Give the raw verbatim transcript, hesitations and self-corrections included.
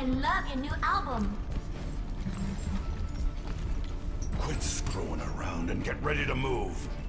I love your new album. Quit screwing around and get ready to move.